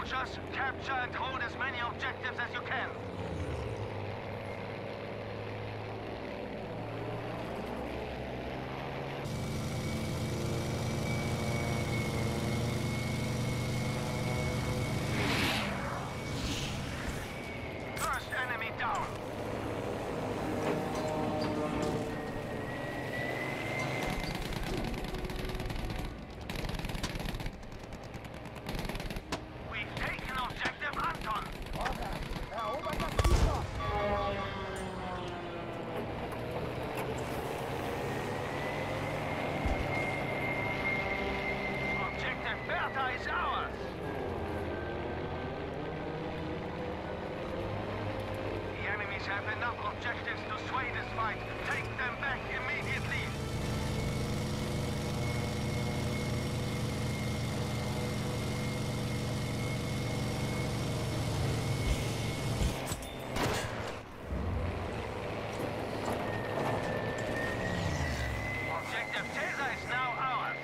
soldiers, capture and hold as many objectives as you can. First enemy down. We've taken objective Anton. Erobert das Ziel! Objective Bertha is ours. The enemies have enough objectives to sway this fight. Take them back immediately. Objective Caesar is now ours.